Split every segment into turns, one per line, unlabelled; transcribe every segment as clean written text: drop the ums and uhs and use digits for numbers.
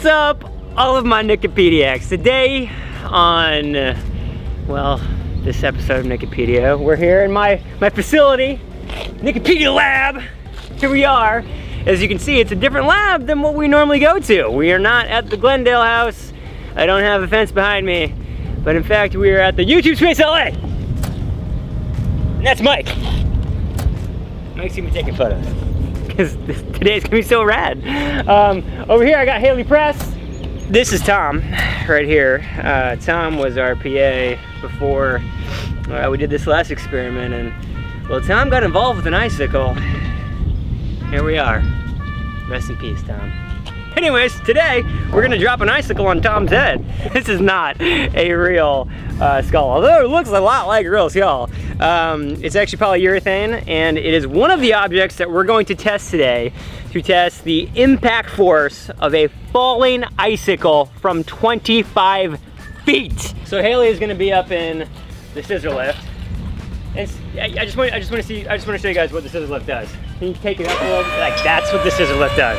What's up, all of my Nickipediacs? Today on, well, this episode of Nickipedia, we're here in my facility, Nickipedia lab. Here we are. As you can see, it's a different lab than what we normally go to. We are not at the Glendale house. I don't have a fence behind me, but in fact, we are at the YouTube Space LA. And that's Mike. Mike's gonna be taking photos, because today's gonna be so rad. Over here, I got Haley Press. This is Tom, right here. Tom was our PA before we did this last experiment, and well, Tom got involved with an icicle. Here we are. Rest in peace, Tom. Anyways, today we're gonna drop an icicle on Tom's head. This is not a real skull, although it looks a lot like a real skull. It's actually polyurethane, and it is one of the objects that we're going to test today to test the impact force of a falling icicle from 25 feet. So Haley is gonna be up in the scissor lift. And I just want to show you guys what the scissor lift does. Can you take it up a little bit? Like, that's what the scissor lift does.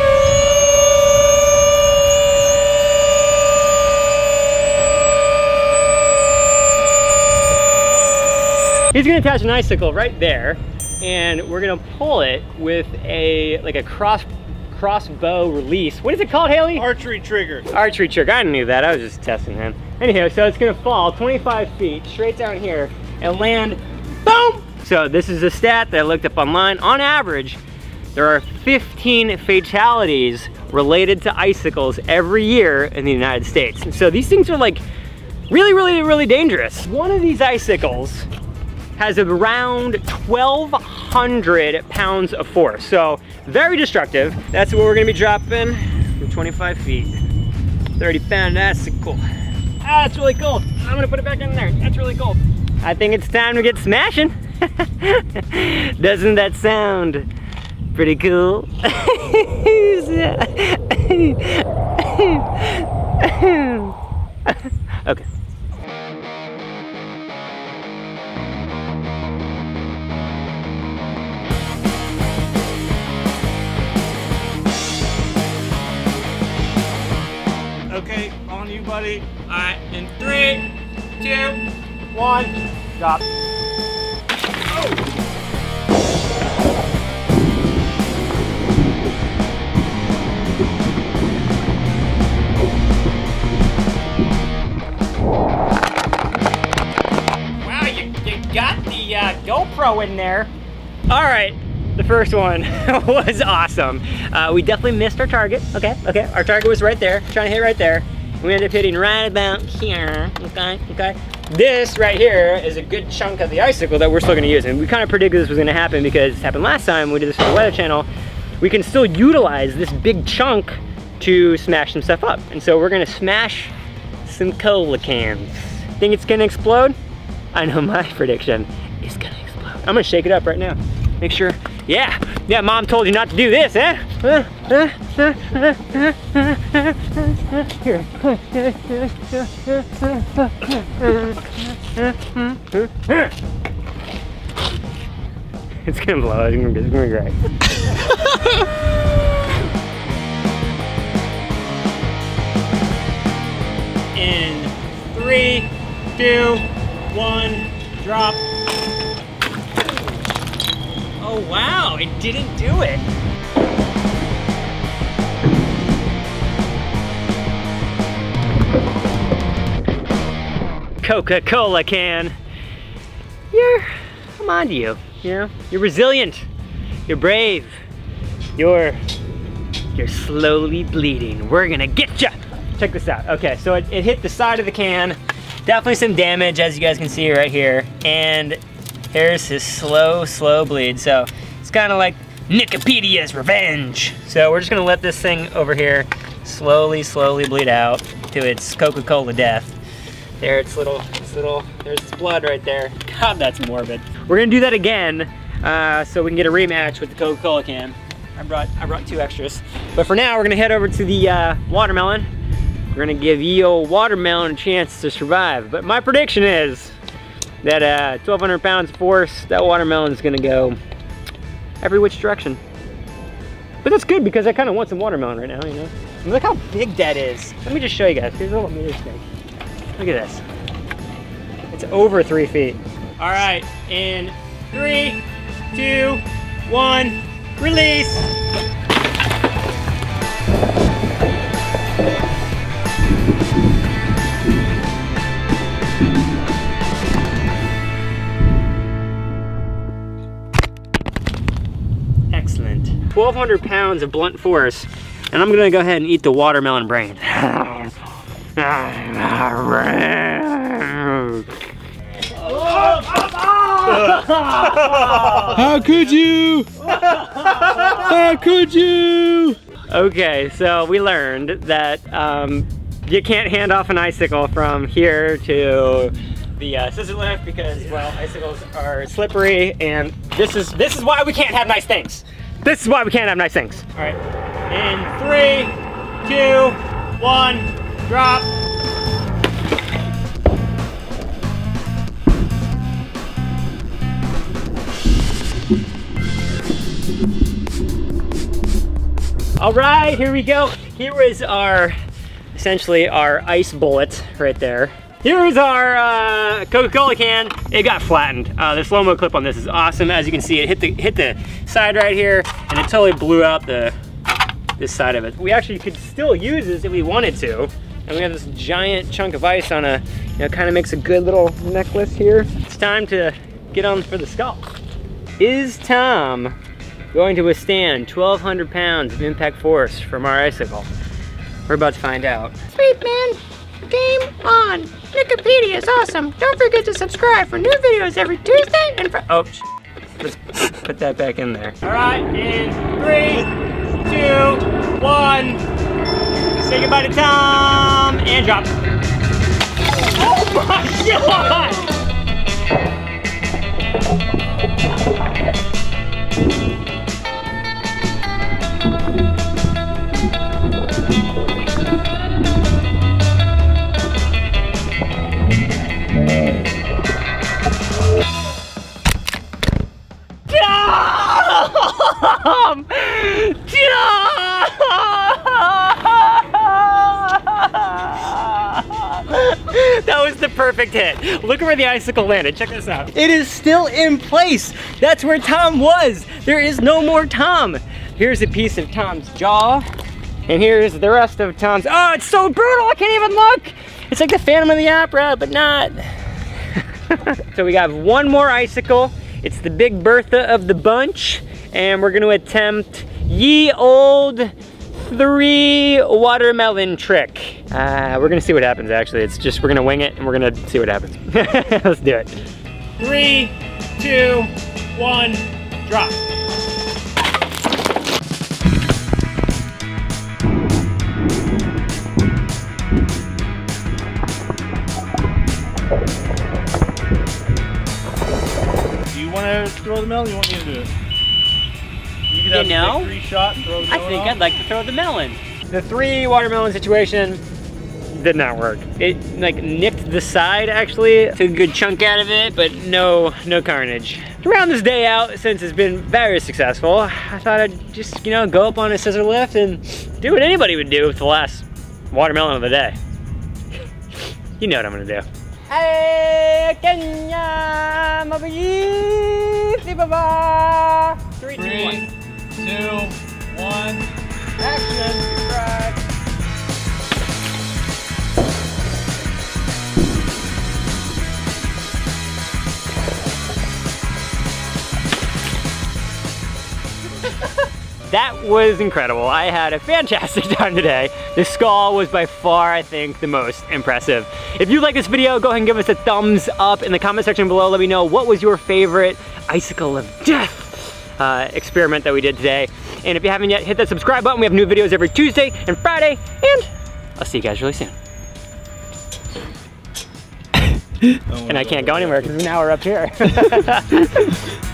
He's gonna attach an icicle right there, and we're gonna pull it with a crossbow release. What is it called, Haley?
Archery trigger.
Archery trigger. I knew that. I was just testing him. Anyhow, so it's gonna fall 25 feet straight down here and land, boom! So this is a stat that I looked up online. On average, there are 15 fatalities related to icicles every year in the United States. And so these things are like really dangerous. One of these icicles has around 1,200 pounds of force. So very destructive. That's what we're gonna be dropping from 25 feet. 30-pound icicle. Ah, that's really cool. I'm gonna put it back in there. That's really cool. I think it's time to get smashing. Doesn't that sound pretty cool? Okay.
Okay, on you, buddy.
All right, in 3, 2, 1, drop. Wow, you got the GoPro in there. All right, the first one was awesome. We definitely missed our target. Okay, our target was right there, trying to hit right there. We ended up hitting right about here, okay. This right here is a good chunk of the icicle that we're still gonna use, and we kind of predicted this was gonna happen because it happened last time we did this for the Weather Channel. We can still utilize this big chunk to smash some stuff up. And so we're gonna smash some cola cans. Think it's gonna explode? I know my prediction is gonna explode. I'm gonna shake it up right now. Make sure, yeah, mom told you not to do this, eh? Here. It's gonna blow, it's gonna be great. In 3, 2, 1, drop. Oh wow, it didn't do it. Coca-Cola can. I'm on to you, you know? You're resilient, you're brave, you're slowly bleeding. We're gonna get ya. Check this out. Okay, so it hit the side of the can. Definitely some damage, as you guys can see right here. And here's his slow bleed. So it's kind of like Nickipedia's revenge. So we're just gonna let this thing over here slowly bleed out to its Coca-Cola death. There, there's its blood right there. God, that's morbid. We're gonna do that again so we can get a rematch with the Coca-Cola can. I brought 2 extras. But for now, we're gonna head over to the watermelon. We're gonna give Yo Watermelon a chance to survive. But my prediction is that 1,200 pounds of force, that watermelon's gonna go every which direction. But that's good because I kind of want some watermelon right now, you know? awesome. Look how big that is. Let me just show you guys. Here's a little meter stick. Look at this. It's over 3 feet. All right, in 3, 2, 1, release. Excellent. 1,200 pounds of blunt force, and I'm gonna go ahead and eat the watermelon brain.
How could you? How could you?
Okay, so we learned that you can't hand off an icicle from here to the scissor lift because, well, icicles are slippery, and this is why we can't have nice things. This is why we can't have nice things. All right, in 3, 2, 1, drop. All right, here we go. Here is essentially our ice bullet right there. Here is our Coca-Cola can. It got flattened. The slow-mo clip on this is awesome. As you can see, it hit the side right here, and it totally blew out this side of it. We actually could still use this if we wanted to. And we have this giant chunk of ice on kind of makes a good little necklace here. It's time to get on for the skull. Is Tom going to withstand 1,200 pounds of impact force from our icicle? We're about to find out.
Sweet man, game on. Nickipedia is awesome. Don't forget to subscribe for new videos every Tuesday and
Oh, let's put that back in there. All right, in 3, 2, 1. Say goodbye to Tom and drop. Oh my God! Tom! That was the perfect hit. Look at where the icicle landed. Check this out. It is still in place. That's where Tom was. There is no more Tom. Here's a piece of Tom's jaw, and here's the rest of Tom's. Oh, it's so brutal. I can't even look. It's like the Phantom of the Opera, but not. So we got one more icicle. It's the Big Bertha of the bunch, and we're gonna attempt ye old 3 watermelon trick. We're gonna see what happens actually. It's just, we're gonna wing it and we're gonna see what happens. Let's do it. 3, 2, 1, drop.
Do you want to throw the melon? You want me to do it? You could have a victory shot and throw the melon.
I think I'd like to throw the melon. The 3 watermelon situation did not work. It like nicked the side actually, took a good chunk out of it, but no carnage. To round this day out, since it's been very successful, I thought I'd just, go up on a scissor lift and do what anybody would do with the last watermelon of the day. You know what I'm gonna do. Hey, Kenya, mabagiti baba. 3, 2, 1.
2, 1.
Action. Subscribe. That was incredible. I had a fantastic time today. The skull was by far, I think, the most impressive. If you like this video, go ahead and give us a thumbs up in the comment section below. Let me know what was your favorite Icicle of Death experiment that we did today. And if you haven't yet, hit that subscribe button. We have new videos every Tuesday and Friday, and I'll see you guys really soon. And I can't go anywhere because now we're up here.